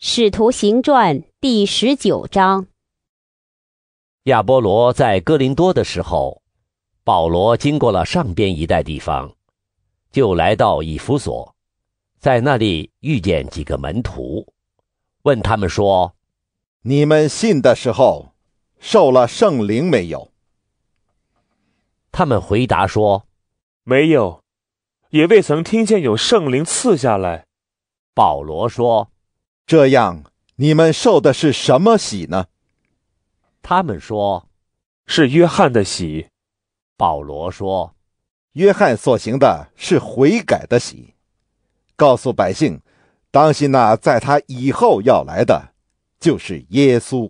使徒行传第19章。 亚波罗在哥林多的时候，保罗经过了上边一带地方，就来到以弗所，在那里遇见几个门徒，问他们说： 你们信的时候受了圣灵没有？ 他们回答说： 没有，也未曾听见有圣灵赐下来。 保罗说： 这样你们受的是什么洗呢？ 他们说： 是约翰的洗。 保罗说： 约翰所行的是悔改的洗，告诉百姓，当心那在他以后要来的，就是耶稣。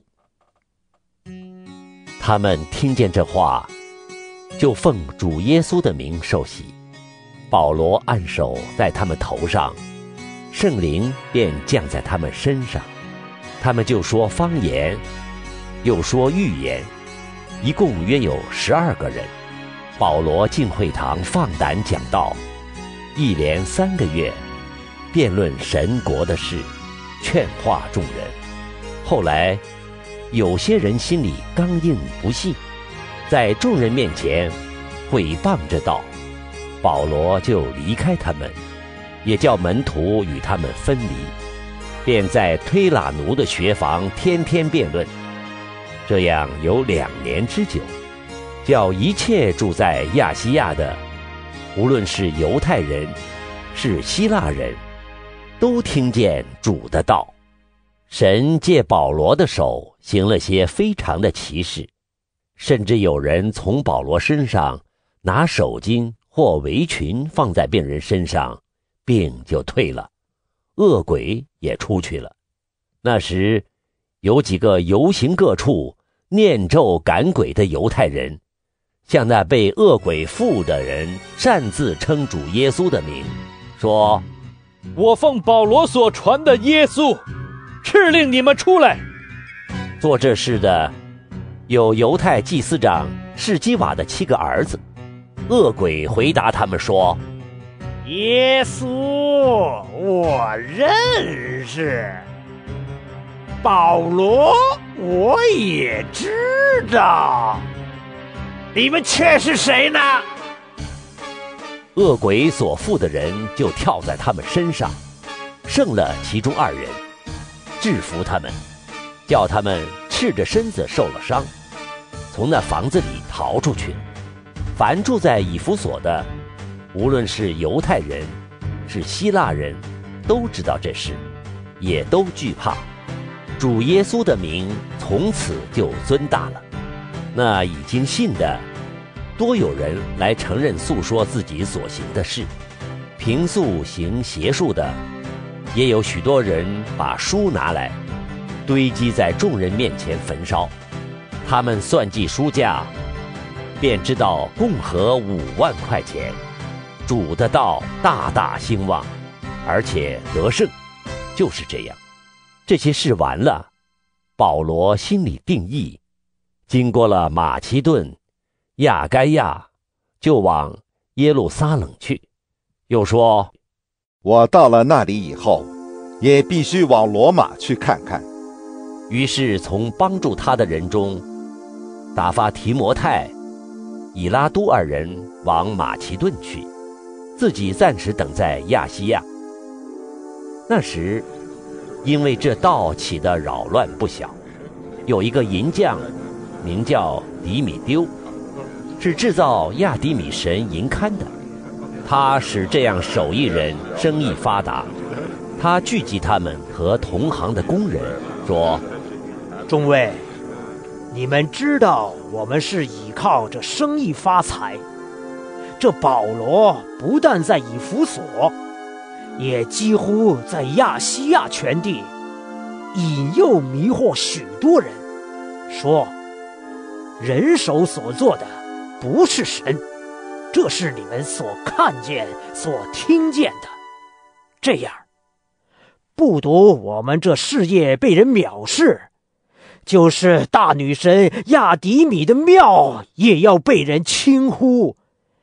他们听见这话，就奉主耶稣的名受洗。保罗按手在他们头上，圣灵便降在他们身上，他们就说方言，又说预言，一共约有12个人。保罗进会堂放胆讲道，一连3个月，辩论神国的事，劝化众人。后来有些人心里刚硬不信，在众人面前毁谤这道，保罗就离开他们，也叫门徒与他们分离，便在推喇奴的学房天天辩论，这样有2年之久，叫一切住在亚细亚的，无论是犹太人是希腊人，都听见主的道。神借保罗的手行了些非常的奇事，甚至有人从保罗身上拿手巾或围裙放在病人身上，病就退了，恶鬼也出去了。那时有几个游行各处念咒赶鬼的犹太人，向那被恶鬼附的人擅自称主耶稣的名，说： 我奉保罗所传的耶稣，敕令你们出来。 做这事的有犹太祭司长士基瓦的7个儿子。恶鬼回答他们说： 耶稣我认识，保罗我也知道，你们却是谁呢？ 恶鬼所附的人就跳在他们身上，胜了其中2人，制服他们，叫他们赤着身子受了伤，从那房子里逃出去。凡住在以弗所的，无论是犹太人是希腊人，都知道这事，也都惧怕。主耶稣的名从此就尊大了。那已经信的，多有人来承认诉说自己所行的事。平素行邪术的，也有许多人把书拿来堆积在众人面前焚烧。他们算计书价，便知道共合5万块钱。主的道大大兴旺，而且得胜。就是这样。这些事完了，保罗心里定意，经过了马其顿、亚该亚，就往耶路撒冷去。又说： 我到了那里以后，也必须往罗马去看看。 于是从帮助他的人中打发提摩太、以拉都2人往马其顿去，自己暂时等在亚细亚。那时因为这道起的扰乱不小，有一个银匠名叫迪米丢，是制造亚底米神银龛的，他使这样手艺人生意发达。他聚集他们和同行的工人，说： 众位，你们知道我们是倚靠着生意发财，这保罗不但在以弗所，也几乎在亚细亚全地引诱迷惑许多人，说人手所做的不是神，这是你们所看见所听见的。这样不独我们这事业被人藐视，就是大女神亚底米的庙也要被人轻忽，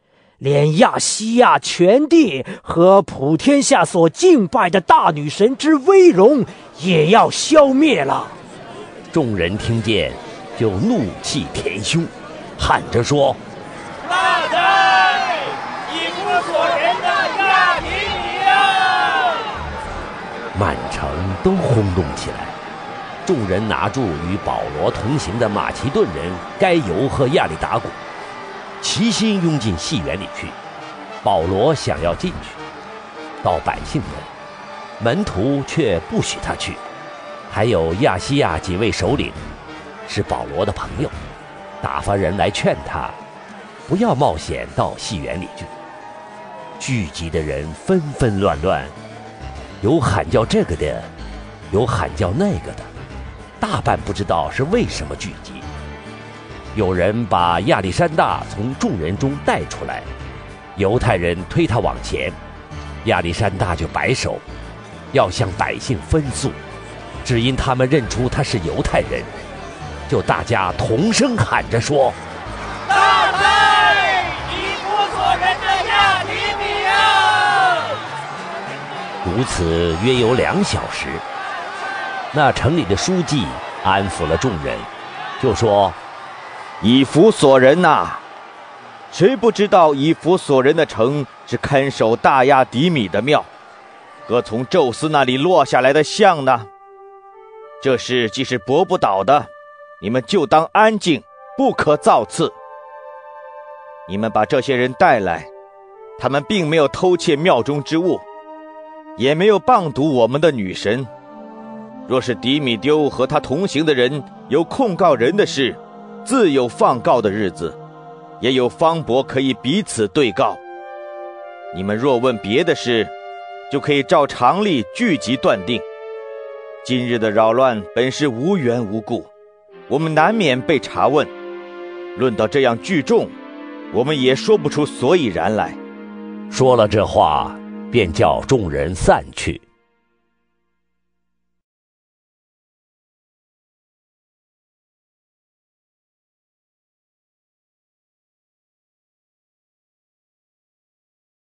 连亚细亚全地和普天下所敬拜的大女神之威容也要消灭了。” 众人听见，就怒气填胸，喊着说：“ 大哉！以弗所人的亚提米啊！” 满城都轰动起来。众人拿住与保罗同行的马其顿人该犹和亚里达古，齐心拥进戏园里去。保罗想要进去，到百姓那里，门徒却不许他去。还有亚细亚几位首领是保罗的朋友，打发人来劝他不要冒险到戏园里去。聚集的人纷纷乱乱，有喊叫这个的，有喊叫那个的，大半不知道是为什么聚集。有人把亚历山大从众人中带出来，犹太人推他往前，亚历山大就摆手，要向百姓分诉，只因他们认出他是犹太人，就大家同声喊着说：“ 大哉！以弗所人的亚提米啊！” 如此约有2小时，那城里的书记安抚了众人，就说：“ 以弗所人呐，谁不知道以弗所人的城是看守大亚底米的庙，和从宙斯那里落下来的像呢？这事既是驳不倒的，你们就当安静，不可造次。你们把这些人带来，他们并没有偷窃庙中之物，也没有谤读我们的女神。若是底米丢和他同行的人有控告人的事，自有放告的日子，也有方伯可以彼此对告。你们若问别的事，就可以照常例聚集断定。今日的扰乱本是无缘无故，我们难免被查问。论到这样聚众，我们也说不出所以然来。” 说了这话，便叫众人散去。